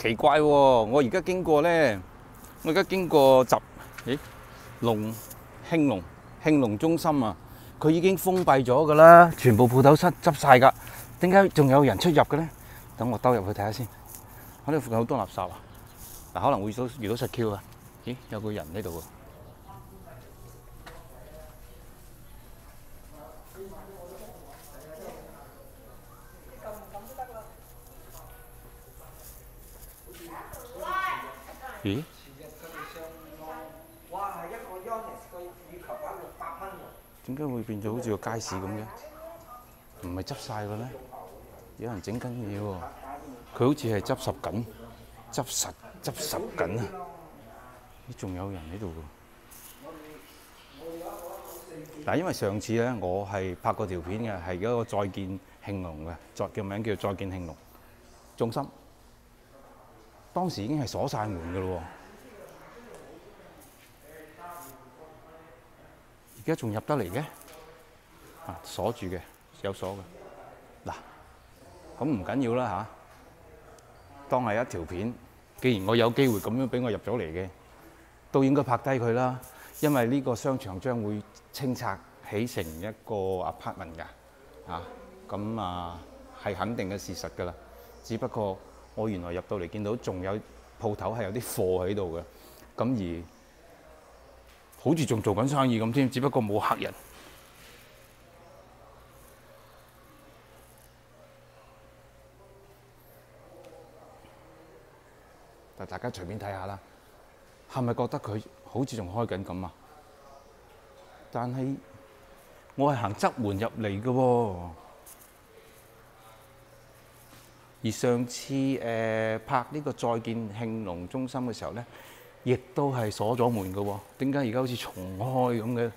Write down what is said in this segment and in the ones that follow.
奇怪喎！我而家經過咧，我而家經過興隆中心啊，佢已經封閉咗㗎啦，全部鋪頭執晒㗎。點解仲有人出入嘅咧？等我兜入去睇下先。我呢附近好多垃圾啊！嗱，可能會遇到實 Q 啊！咦，有個人喺度喎。咦？點解會變咗好似個街市咁嘅？唔係執晒嘅咩？有人整緊嘢喎。佢好似係執拾緊啊！咦，仲有人喺度喎。嗱，因為上次咧，我係拍過條片嘅，係嗰個再見興隆嘅，叫名叫再見興隆中心。當時已經係鎖晒門嘅咯喎。而家仲入得嚟嘅，啊，鎖住嘅，有鎖嘅。嗱，咁唔緊要啦嚇，當係一條片。既然我有機會咁樣俾我入咗嚟嘅，都應該拍低佢啦。因為呢個商場將會清拆起成一個 apartment 㗎，咁係肯定嘅事實㗎啦。只不過我原來入到嚟見到仲有鋪頭係有啲貨喺度嘅，咁而好似仲做緊生意咁添，只不過冇客人。但大家隨便睇下啦，係咪覺得佢好似仲開緊咁啊？但係我係行側門入嚟嘅喎，而上次拍呢個再見興隆中心嘅時候咧，亦都係鎖咗門嘅喎。點解而家好似重開咁嘅？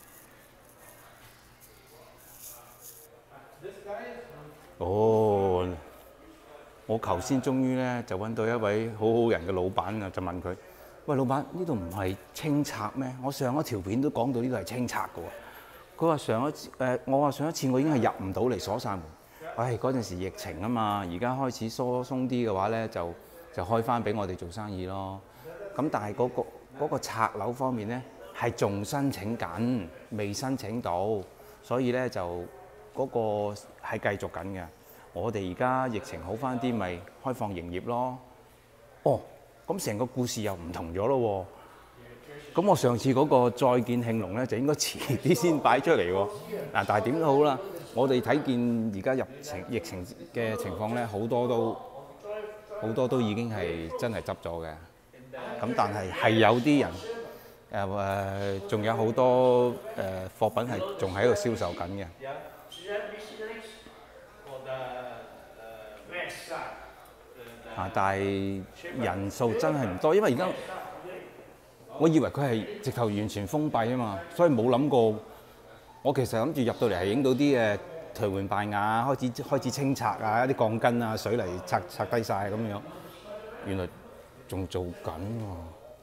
哦，我頭先終於咧就揾到一位好好人嘅老闆啊，就問佢：喂，老闆，呢度唔係清拆咩？我上一條片都講到呢度係清拆嘅喎。佢話我話上一次我已經係入唔到嚟，鎖晒門。唉，嗰陣時疫情啊嘛，而家開始鬆啲嘅話咧，就開翻俾我哋做生意咯。咁但係嗰個拆樓方面咧係仲申請緊，未申請到，所以咧就嗰個係繼續緊嘅。我哋而家疫情好翻啲，咪開放營業咯。哦，咁成個故事又唔同咗咯喎。咁我上次嗰個再見興隆咧，就應該遲啲先擺出嚟喎。嗱，但係點都好啦，我哋睇見而家疫情嘅情況咧，好多都已經係真係執咗嘅。咁但係有啲人仲有好多貨品係仲喺度銷售緊嘅。但係人數真係唔多，因為而家我以為佢係直頭完全封閉啊嘛，所以冇諗過。我其實諗住入到嚟係影到啲頹垣敗瓦，開始清拆啊，一啲鋼筋啊、水泥拆低晒咁樣。原來仲做緊喎。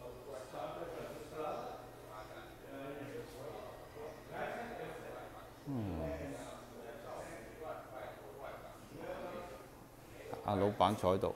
阿老闆坐喺度。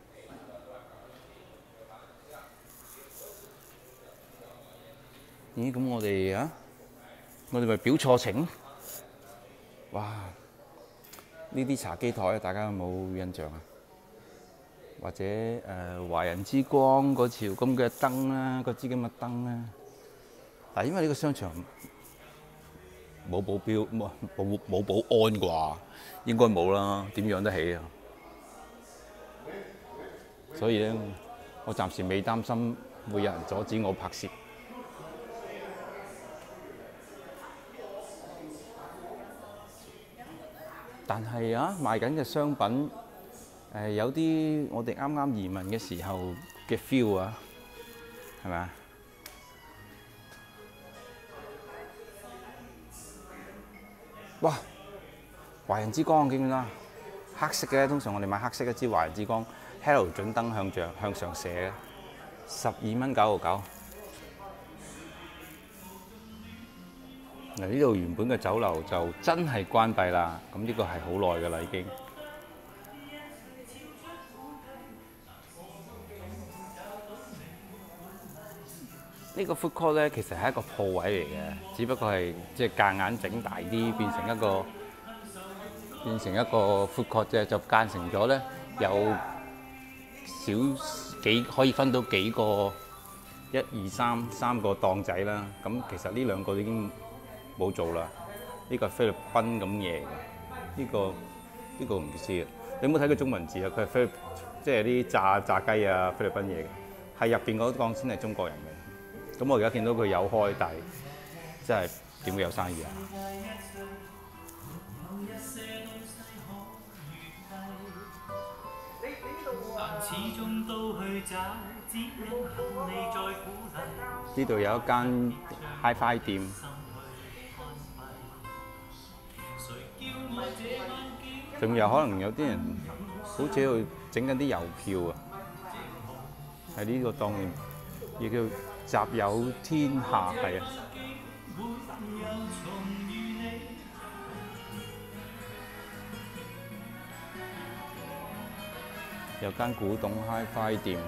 咦？咁我哋咪表錯情？哇！呢啲茶幾台大家有冇印象啊？或者華人之光嗰條咁嘅燈啦，嗰支咁嘅燈啦。嗱，因為呢個商場冇保鏢，冇保安啩，應該冇啦，點養得起啊？所以咧，我暫時未擔心會有人阻止我拍攝。但係賣緊嘅商品有啲我哋啱啱移民嘅時候嘅 feel 啊，係咪啊？哇！華人之光見唔見啊？黑色嘅，通常我哋買黑色一支華人之光 halogen 燈向上射嘅，12.99蚊。嗱，呢度原本嘅酒樓就真係關閉啦，咁呢個係好耐㗎啦已經。 呢個 food court 咧，其實係一個鋪位嚟嘅，只不過係即係夾硬整大啲，變成一個 food court 啫，就間成咗咧有幾可以分到幾個1、2、3個檔仔啦。咁其實呢兩個已經冇做啦。呢個係菲律賓咁嘢嘅，呢個唔知啊。你有冇睇過中文字啊？佢係即係啲炸雞啊，菲律賓嘢嘅，係入邊嗰檔先係中國人嘅。咁我而家見到佢有開，但係真係點會有生意啊？呢度有一間 Hi-Fi 店，仲有可能有啲人好似喺度整緊啲郵票啊！喺呢個檔亦叫集有天下，係啊！有間古董 Hi-Fi 店。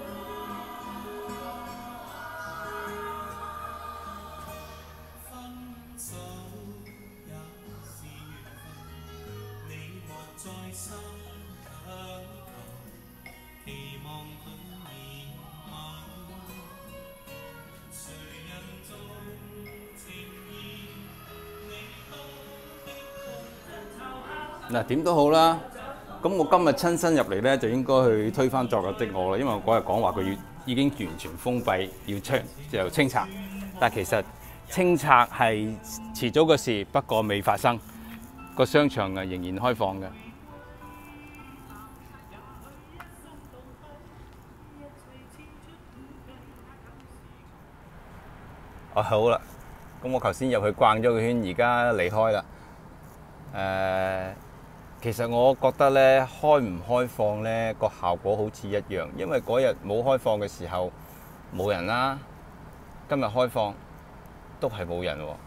嗱，點都好啦，咁我今日親身入嚟咧，就應該去推翻昨日的我啦，因為我嗰日講話佢已經完全封閉，要清拆，但其實清拆係遲早嘅事，不過未發生，個商場仍然開放嘅。好啦，咁我頭先入去逛咗個圈，而家離開啦。其實我覺得咧，開唔開放咧個效果好似一樣，因為嗰日冇開放嘅時候冇人啦，今日開放都係冇人喎。